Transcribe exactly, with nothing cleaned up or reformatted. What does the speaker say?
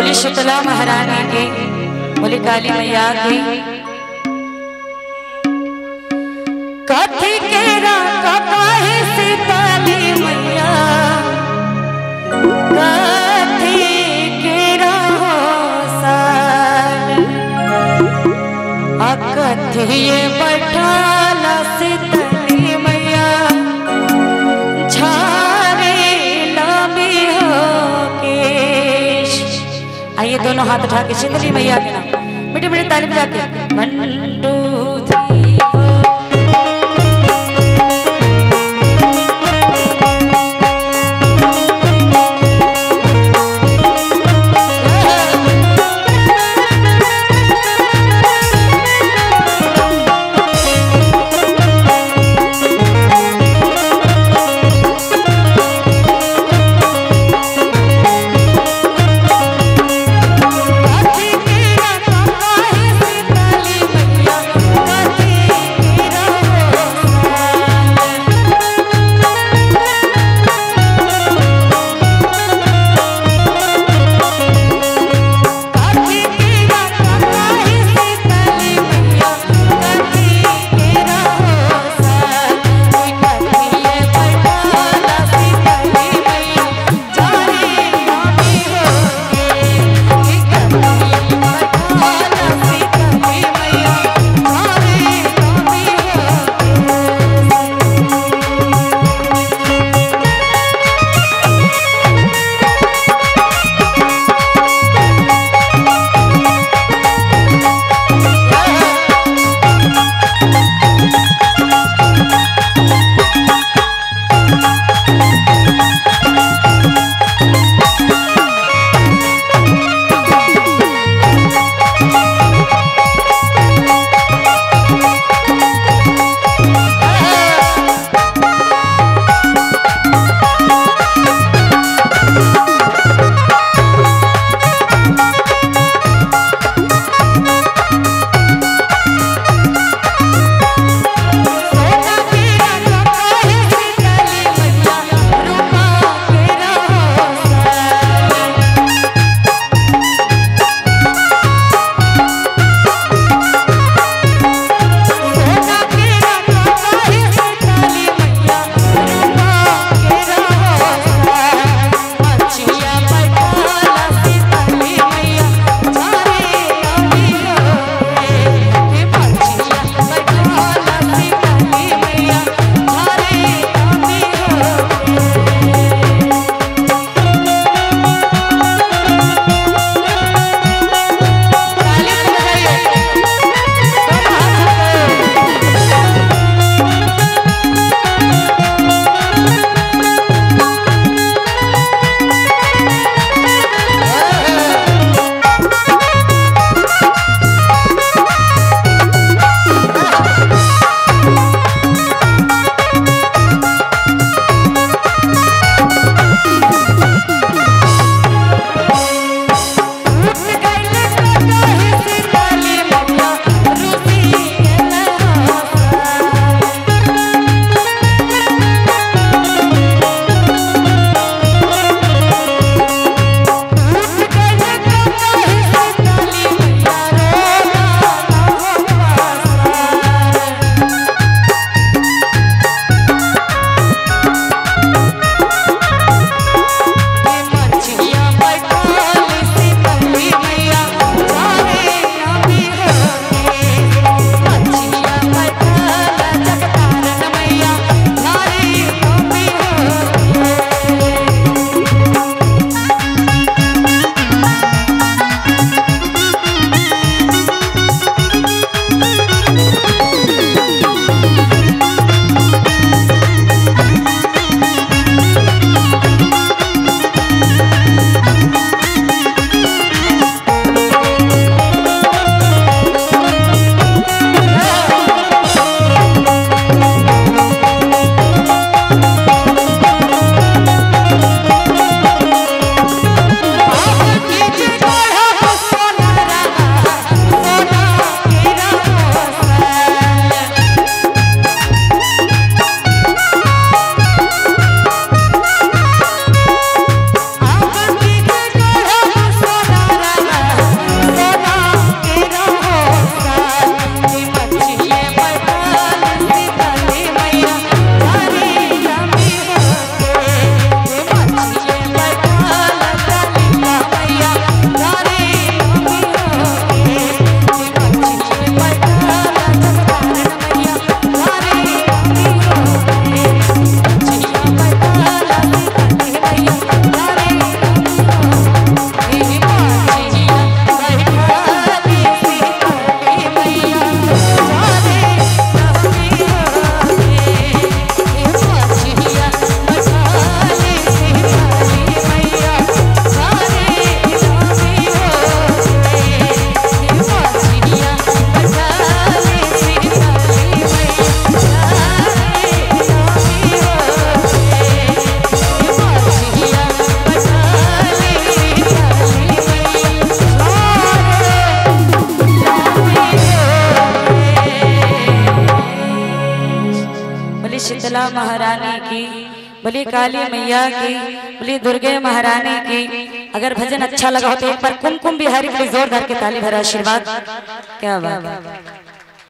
बोली शीतला महारानी की, बोली काली मैया की। कथी केरा ककाहे सीताली मैया, कथी केरा हो साल, कथी ये बैठाला सीताली मैया, झारे लंबी हो केश। आइए दोनों हाथ उठा के शीतली मैया के नाम मीठे मीठे ताली बजा के मंडू कथी केरा ककाहे सीताली मैया, शीतला महारानी की, बोली काली मैया की, बोली दुर्गे महारानी की। अगर भजन अच्छा लगा हो तो एक बार कुमकुम बिहारी के लिए जोरदार के ताली भरा आशीर्वाद। क्या बात है।